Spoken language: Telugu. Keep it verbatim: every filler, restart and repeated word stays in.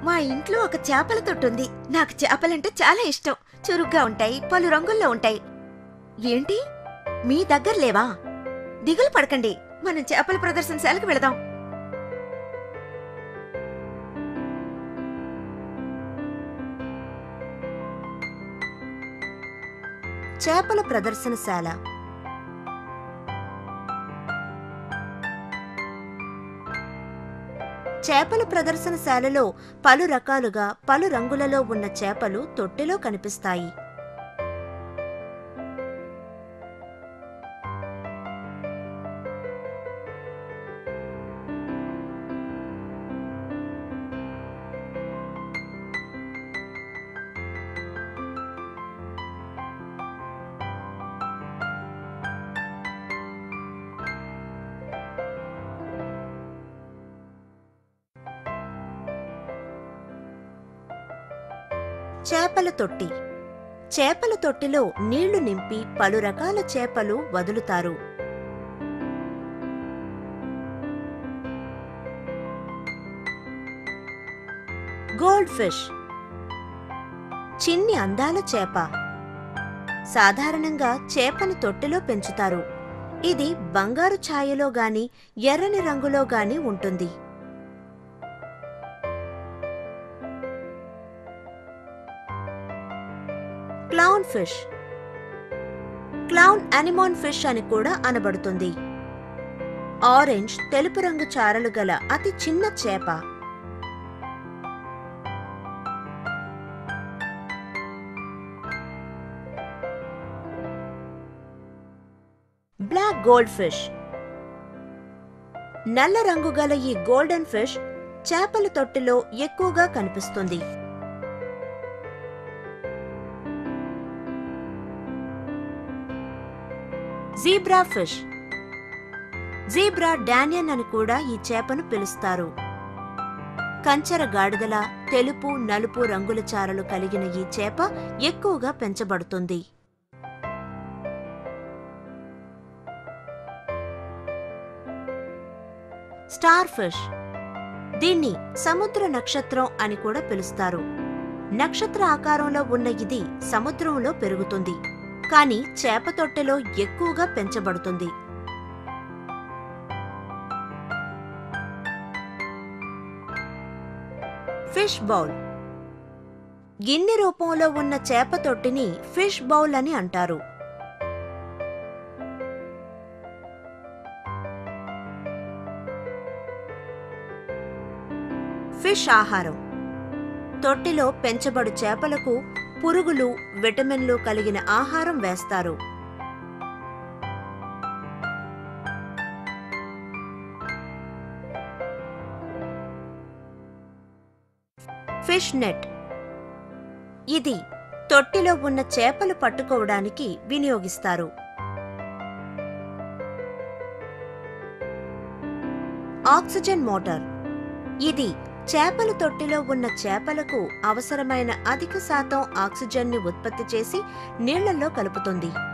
మా ఇంట్లో ఒక చేపల తొట్టుంది. నాకు చేపలంటే చాలా ఇష్టం. చురుగ్గా ఉంటాయి, పలు రంగుల్లో ఉంటాయి. ఏంటి, మీ దగ్గర లేవా? దిగులు పడకండి, మనం చేపల ప్రదర్శనశాలకు వెళదాం. చేపల ప్రదర్శనశాల. చేపల ప్రదర్శనశాలలో పలు రకాలుగా పలు రంగులలో ఉన్న చేపలు తొట్టెలో కనిపిస్తాయి. చేపల తొట్టి. చేపల తొట్టిలో నీళ్లు నింపి పలు రకాల చేపలు వదులుతారు. గోల్డ్ ఫిష్, చిన్ని అందాల చేప. సాధారణంగా చేపను తొట్టిలో పెంచుతారు. ఇది బంగారు ఛాయలో గాని ఎర్రని రంగులో గాని ఉంటుంది. Clown fish, clown anemone fish అని కూడా అనబడుతుంది. ఆరెంజ్ తెలుపు రంగు చారలు గల అతి చిన్న చేప. బ్లాక్ గోల్డ్ ఫిష్, నల్ల రంగు గల ఈ గోల్డెన్ ఫిష్ చేపల తొట్టిలో ఎక్కువగా కనిపిస్తుంది. జీబ్రా ఫిష్, జీబ్రా డానియన్ అని కూడా ఈ చేపను పిలుస్తారు. కంచర గాడిదల తెలుపు నలుపు రంగుల చారలు కలిగిన ఈ చేప ఎక్కువగా పెంచబడుతుంది. స్టార్ ఫిష్, దీన్ని సముద్ర నక్షత్రం అని కూడా పిలుస్తారు. నక్షత్ర ఆకారంలో ఉన్న ఇది సముద్రంలో పెరుగుతుంది, కానీ చేప తొట్టెలో ఎక్కువగా పెంచబడుతుంది. ఫిష్ బౌల్, గిన్నె రూపంలో ఉన్న చేప తొట్టిని ఫిష్ బౌల్ అని అంటారు. ఫిష్ ఆహారం. తొట్టిలో పెంచబడు చేపలకు పురుగులు, విటమిన్లు కలిగిన ఆహారం వేస్తారు. ఫిష్ నెట్, ఇది తొట్టిలో ఉన్న చేపలు పట్టుకోవడానికి వినియోగిస్తారు. ఆక్సిజన్ మోటార్, ఇది చేపల తొట్టిలో ఉన్న చేపలకు అవసరమైన అధిక శాతం ఆక్సిజన్ని ఉత్పత్తి చేసి నీళ్లలో కలుపుతుంది.